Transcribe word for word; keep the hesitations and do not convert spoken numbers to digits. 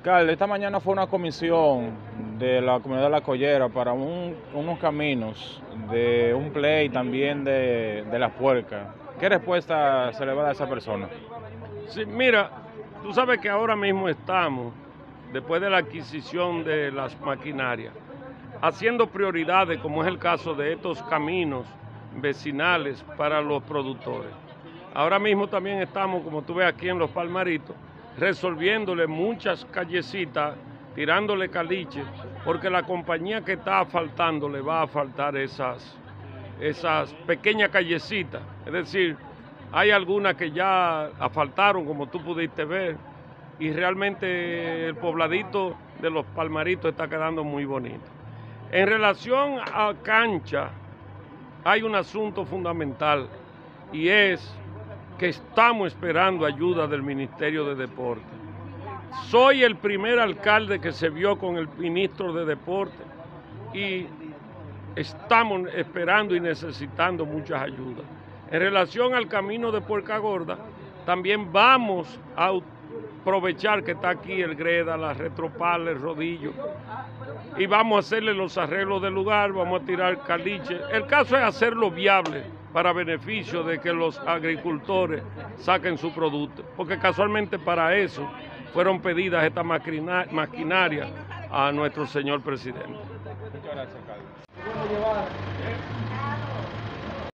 Alcalde, esta mañana fue una comisión de la comunidad de La Collera para un- unos caminos de un play también de, de La Puerca. ¿Qué respuesta se le va a dar a esa persona? Sí, mira, tú sabes que ahora mismo estamos, después de la adquisición de las maquinarias, haciendo prioridades, como es el caso de estos caminos vecinales para los productores. Ahora mismo también estamos, como tú ves aquí en Los Palmaritos, resolviéndole muchas callecitas, tirándole caliche, porque la compañía que está asfaltando le va a faltar esas, esas pequeñas callecitas. Es decir, hay algunas que ya asfaltaron, como tú pudiste ver, y realmente el pobladito de Los Palmaritos está quedando muy bonito. En relación a cancha, hay un asunto fundamental y es que estamos esperando ayuda del Ministerio de Deporte. Soy el primer alcalde que se vio con el ministro de Deporte y estamos esperando y necesitando muchas ayudas. En relación al camino de Puerca Gorda, también vamos a aprovechar que está aquí el greda, la retropala, el rodillo, y vamos a hacerle los arreglos del lugar, vamos a tirar caliche. El caso es hacerlo viable para beneficio de que los agricultores saquen su producto, porque casualmente para eso fueron pedidas estas maquinarias a nuestro señor presidente. Muchas gracias, alcalde.